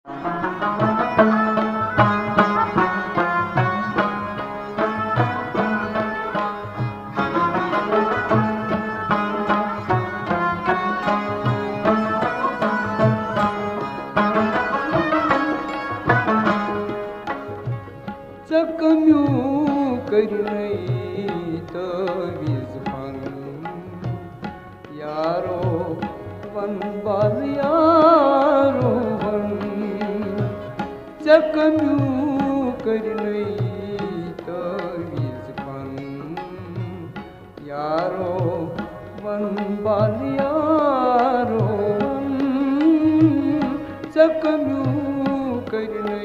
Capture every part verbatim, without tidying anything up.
Çakamyu karnai taviz fan yaro van bal yaro van Çakamyu karnai taviz fan yaro van bal yaro van Çakamyu karnai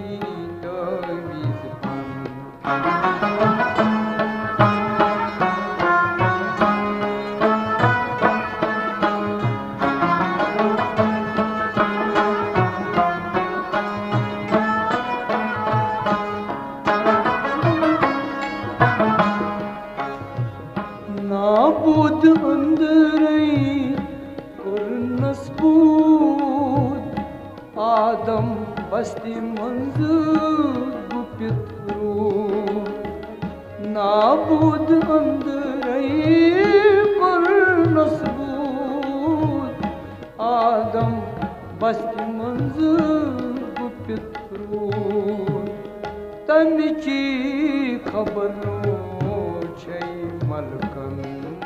Nabud andrei kurnas bud Adam basti manzur gupit ru Nabud andrei kurnas bud Adam basti manzur gupit ru Tamichi khabaru chai malkan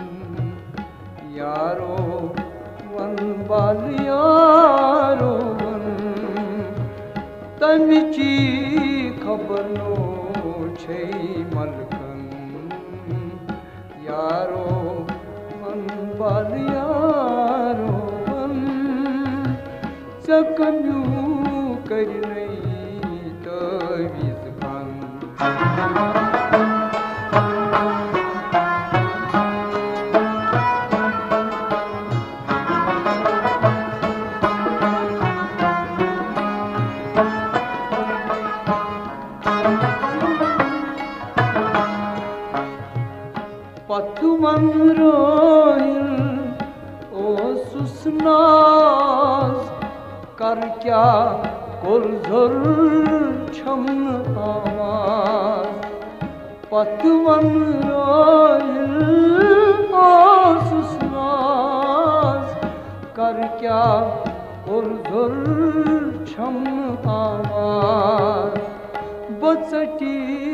yaro van bal yaro van Tamichi khabarno chai malkan yaro van bal yaro van Çakamyu karnai taviz fan Patuman roil o susnaz Kar kya kol zor çamn amaz Patuman roil o susnaz Kar kya kol zor çamn amaz Batsati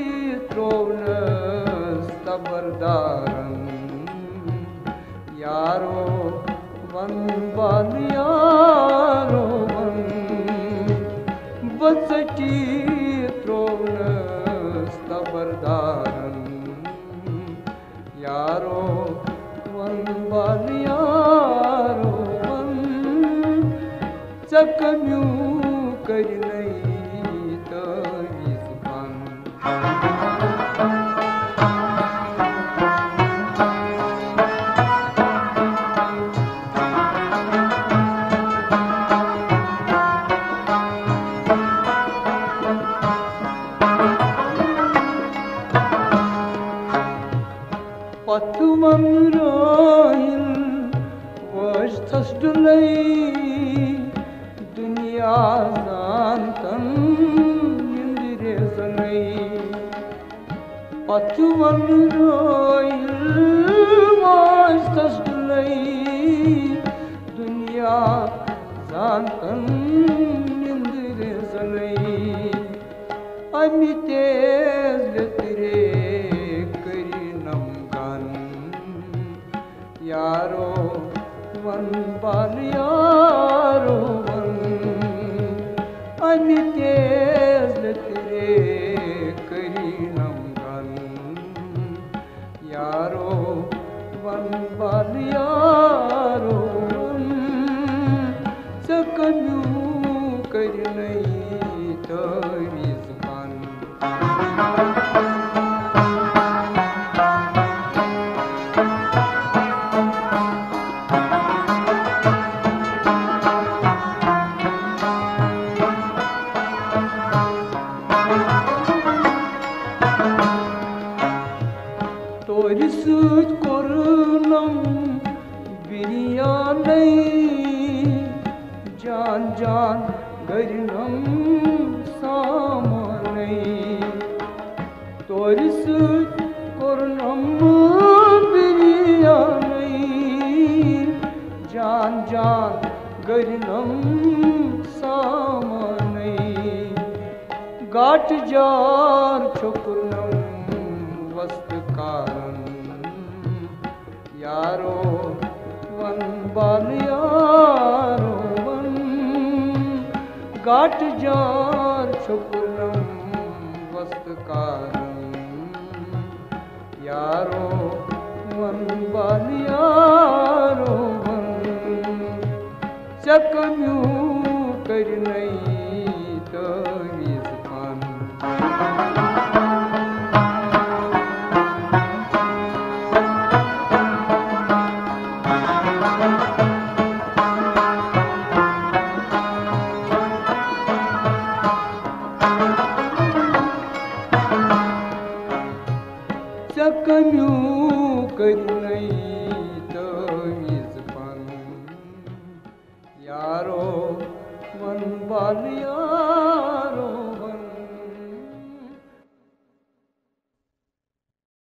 trovnas tabardaran yaro van bal yaro van Batsati trovnas tabardaran yaro van bal yaro van Çakamyu karnai taviz fan Patuman roil vash tasdulai Dünya zantan yindire zanai Patuman roil vash tasdulai Dünya zantan yindire zanai Amitez letre yaro van bal yaro van Amitez letre karinam gan yaro van bal yaro van Çakamyu karnai taviz fan Torisut korunam biriyanai Can can करिनम सामनै तोर सुत कोरनम बिरियानै जान जान गरिनम सामनै गाट jar छोकुरनम वस्त कारण यारो one बाल यारो वन गाट जार छोकुरनम वस्त कारण यारो वन बाल यारो वन चकम्यू कर नहीं तवीज पान चकम्यू कर नहीं तवीज पान यारो मन बाल यारो